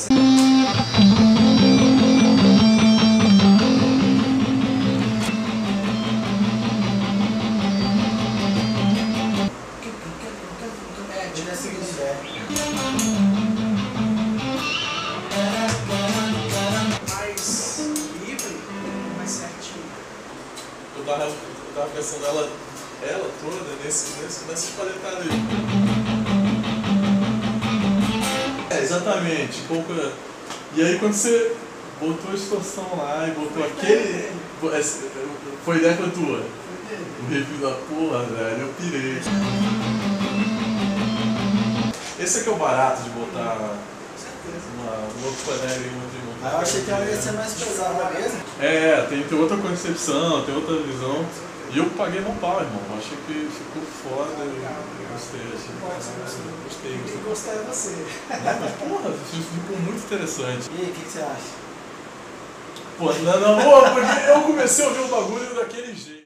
Mais livre, mais certinho. Eu tava pensando ela toda nessa paletada aí. Exatamente. E aí quando você botou a distorção lá e botou aquele. Foi ideia tua? O review da porra, velho, eu pirei. Esse aqui é o barato de botar um outro panela e um outro. Eu achei que ela ia ser mais pesada mesmo. Tem outra concepção, tem outra visão. E eu paguei no pau, irmão. Achei que ficou foda e gostei. Gostei. Quem gostar é você. Não, mas porra, ficou muito interessante. E aí, o que você acha? Pô, não, porque eu comecei a ouvir o bagulho daquele jeito.